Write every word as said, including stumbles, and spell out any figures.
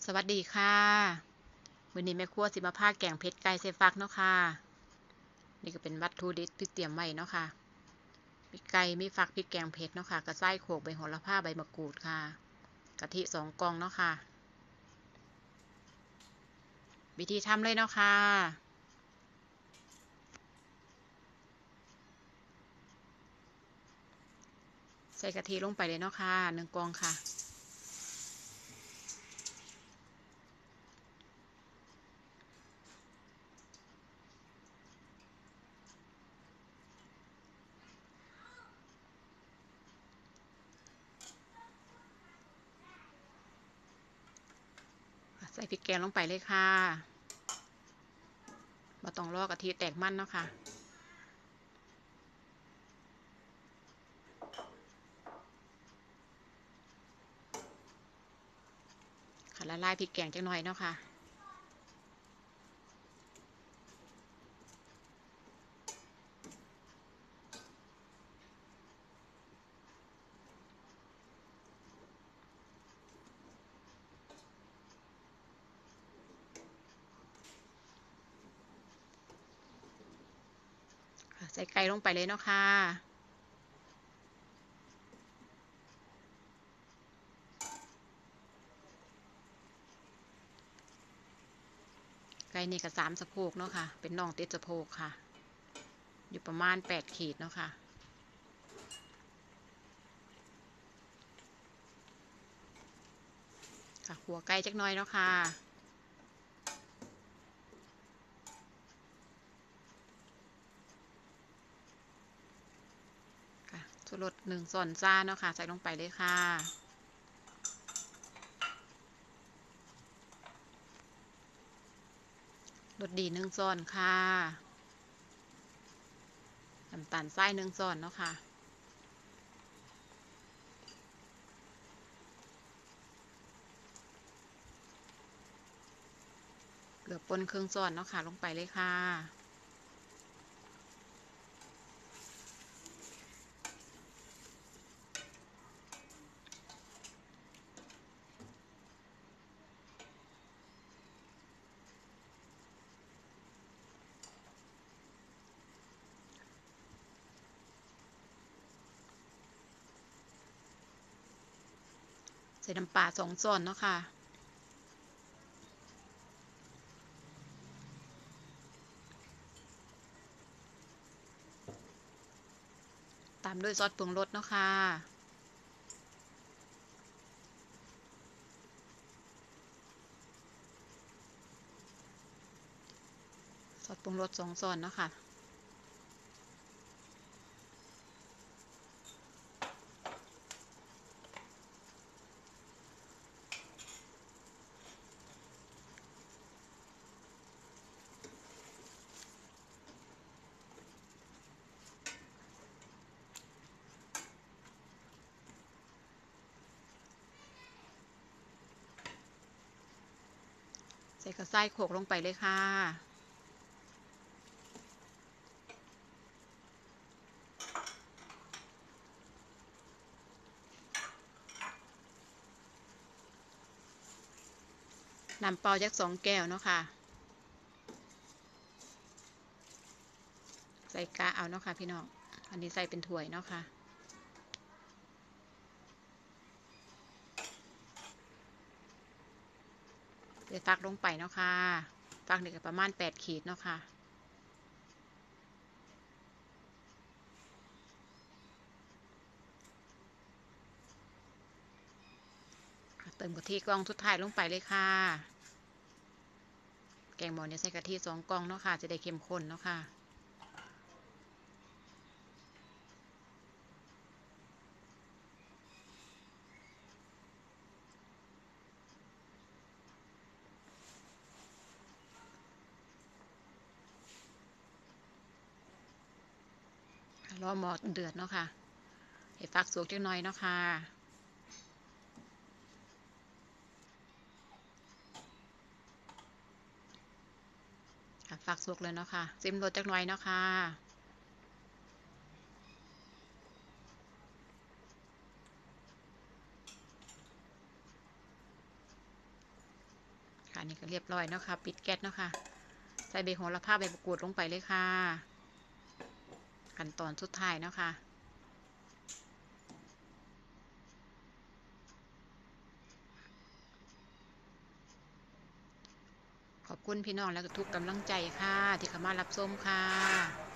สวัสดีค่ะวันนี้แม่ครัวสิมาพาแกงเผ็ดไก่ใส่ฟักเนาะค่ะนี่ก็เป็นวัตถุดิบที่เตรียมไว้เนาะค่ะมีไก่มีฟักพริกแกงเผ็ดเนาะค่ะกระไส้โขกใบโหระพาใบมะกรูดค่ะกะทิสองกล่องเนาะค่ะวิธีทำเลยเนาะค่ะใส่กะทิลงไปเลยเนาะค่ะหนึ่งกล่องค่ะใส่พริกแกงลงไปเลยค่ะมาต้องรอกะทิแตกมันเนาะค่ะค่ะละลายพริกแกงจังหน่อยเนาะค่ะใส่ไก่ลงไปเลยเนาะค่ะไก่นี่ก็สามสะโพกเนาะค่ะเป็นน่องติดสะโพกค่ะอยู่ประมาณแปดขีดเนาะค่ะค่ะหัวไก่จักหน่อยเนาะค่ะค่ะชูรสหนึ่งส่วนจานเนาะค่ะใส่ลงไปเลยค่ะรสดีหนึ่งส่วนค่ะน้ำตาลทรายหนึ่งส่วนเนาะค่ะเกลือป่นครึ่งส่วนเนาะค่ะลงไปเลยค่ะใส่น้ำปลาสองส่วนเนาะค่ะตามด้วยซอสปรุงรสเนาะค่ะซอสปรุงรสสองส่วนเนาะค่ะใส่กระไส้โขกลงไปเลยค่ะน้ำเปล่ายักสองแก้วเนาะค่ะใส่กะเอาเนาะค่ะพี่น้องอันนี้ใส่เป็นถ้วยเนาะค่ะใส่ฟักลงไปเนาะค่ะฟักนี่ก็ประมาณแปดขีดเนาะค่ะเติมกะทิกล่องสุดท้ายลงไปเลยค่ะแกงหม้อเนี่ยใส่กะทิสองกล่องเนาะค่ะจะได้เข้มข้นเนาะค่ะรอหม้อเดือดเนาะค่ะให้ฟักสุกจังหน่อยเนาะค่ะฟักสุกเลยเนาะค่ะซิมรสจังหน่อยเนาะค่ะค่ะนี่ก็เรียบร้อยเนาะค่ะปิดแก๊สเนาะค่ะใส่ใบโหระพาใบมะกรูดลงไปเลยค่ะขั้นตอนสุดท้ายเนาะค่ะขอบคุณพี่น้องและทุกกำลังใจค่ะที่เข้ามารับชมค่ะ